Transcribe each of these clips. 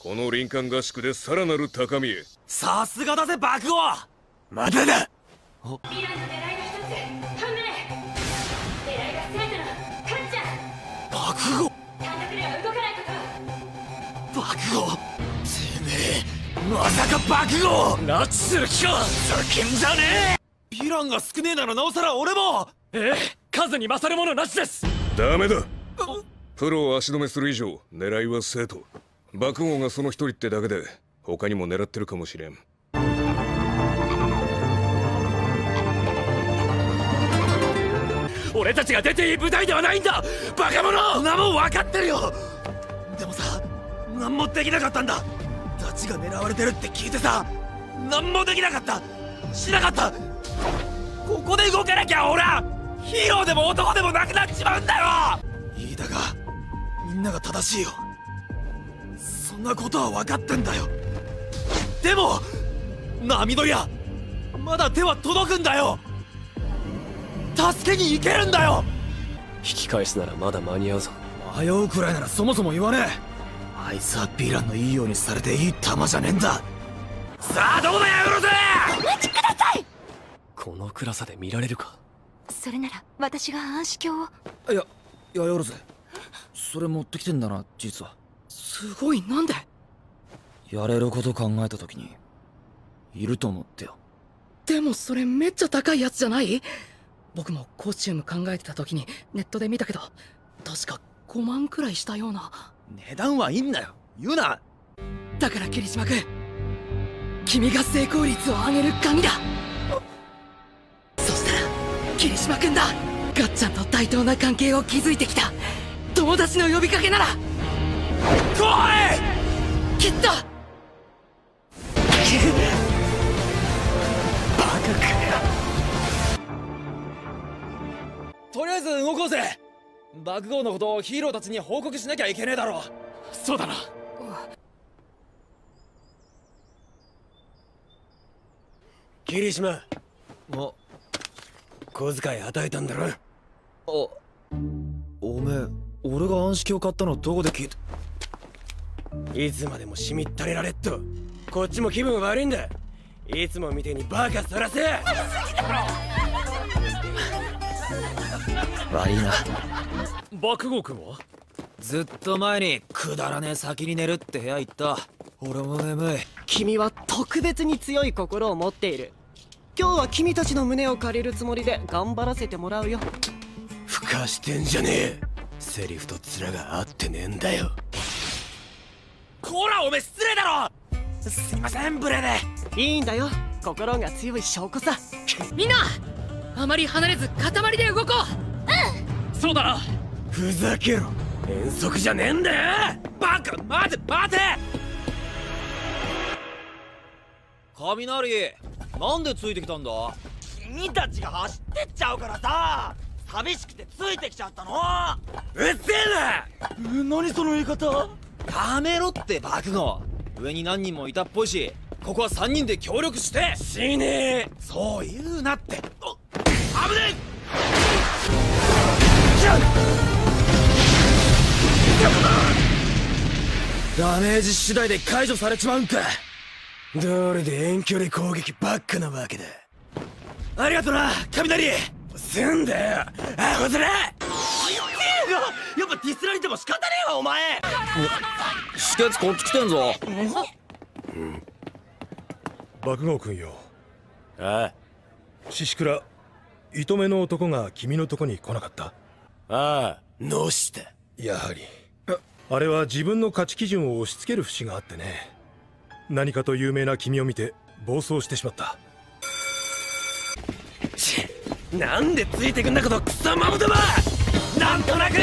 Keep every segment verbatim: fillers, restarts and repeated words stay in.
この林間合宿でさらなる高みへ。 さすがだぜ爆豪。まだだ。 ヴィランの狙いの一つトンネル。狙いが全てのカッチャ。 爆豪。 単独では動かないこと。 爆豪。てめえまさか爆豪拉致する気か。叫んじゃねえ。ヴィランが少ねえならなおさら俺も。ええ、数に勝るものなしです。 ダメだ。プロを足止めする以上狙いは生徒。爆豪がその一人ってだけで他にも狙ってるかもしれん。 俺たちが出ていい部隊ではないんだバカ者。なもん分かってるよ。でもさ、何もできなかったんだ。ダチが狙われてるって聞いてさ、何もできなかった。しなかった。ここで動かなきゃ俺はヒーローでも男でもなくなっちまうんだよ。いいだがみんなが正しいよ。そんなことは分かってんだよ。でもなあ緑谷、まだ手は届くんだよ。助けに行けるんだよ。 引き返すならまだ間に合うぞ。 迷うくらいならそもそも言わねえ。あいつはヴィランのいいようにされていい玉じゃねえんだ。さあどうだよ、よろぜ。 お待ちください。 この暗さで見られるか。 それなら私が暗視鏡を。 いやいや、よろぜ。それ持ってきてんだな実は。 すごい。なんで。 やれること考えた時にいると思ってよ。 でもそれめっちゃ高いやつじゃない？僕もコスチューム考えてた時にネットで見たけど確かごまんくらいしたような。 値段はいいんだよ、言うな。 だから桐島君、君が成功率を上げる鍵だ。そしたら桐島君だ。ガッチャンと対等な関係を築いてきた友達の呼びかけなら。 来い。 きっと。 バカかよ。とりあえず動こうぜ。爆豪のことをヒーローたちに報告しなきゃいけねえだろ。そうだな。桐島、お小遣い与えたんだろ。あ、おめえ、俺が暗視鏡買ったのどこで聞いた。いつまでもしみったれられっと。こっちも気分悪いんだ。いつもみてえにバカさらせ。悪いな。 爆豪君はずっと前にくだらねえ先に寝るって部屋行った。俺も眠い。 君は特別に強い心を持っている。今日は君たちの胸を借りるつもりで頑張らせてもらうよ。 ふかしてんじゃねえ。セリフと面が合ってねえんだよ。こらおめえ失礼だろ。すみません無礼で。 いいんだよ、心が強い証拠さ。 みんなあまり離れず塊で動こう。 そうだな。 ふざけろ、遠足じゃねえんだよ。バカ、待て待て。雷、なんでついてきたんだ。君たちが走ってっちゃうからさ、寂しくてついてきちゃったの。うっせえな。何その言い方。やめろって爆豪。上に何人もいたっぽいし、ここはさんにんで協力して。しねえ。そう言うなって。お、危ねえ。ダメージ次第で解除されちまうんか。どれで遠距離攻撃ばっかなわけだ。ありがとな雷。すんだよアホ面。やっぱディスられても仕方ねえわお前。止血こっち来てんぞ。 うん、爆豪君よ。 ああ、 獅子倉、糸目の男が君のとこに来なかった。 ああ、どうした。 やはりあれは自分の価値基準を押し付ける節があってね。何かと有名な君を見て暴走してしまった。 ち、なんでついてくんだことクソマブダば。なんとなく。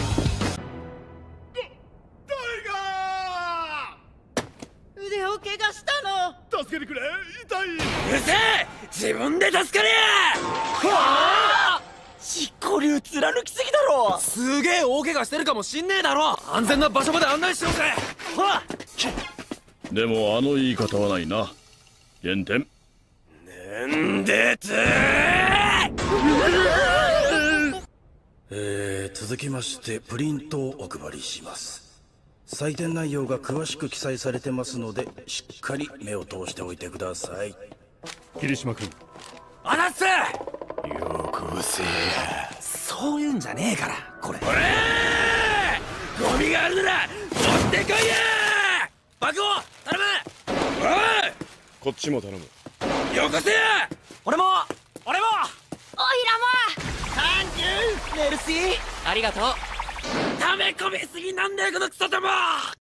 腕を怪我したの。 助けてくれ、痛い。 うるせえ、自分で助かれ。はあ、執行流貫きすぎだろ。すげえ大怪我してるかもしんねえだろ。安全な場所まで案内しようぜ。はあ、 でもあの言い方はないな。減点。 なんでつー。 えー、続きましてプリントをお配りします。 採点内容が詳しく記載されてますので、しっかり目を通しておいてください。 霧島君、 あらっす。 よこせ。 そういうんじゃねえからこれ。おれー、ゴミがあるなら持ってこいや。爆豪頼む。おい、 こっちも頼む。 よこせや。俺も俺も。 おいらもサンキュー。 メルシー、ありがとう。 溜め込みすぎなんだよこのクソども。